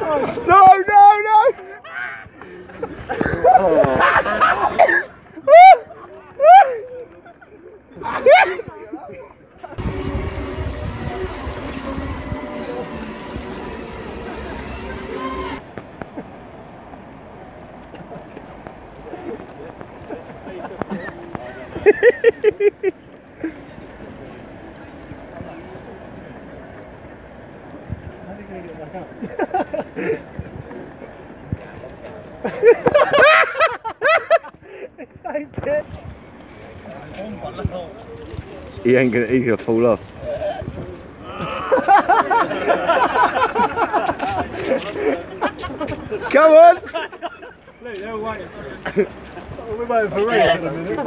No, no, no! He's gonna fall off. Come on! Look, they're waiting. We're waiting for Reece in a minute.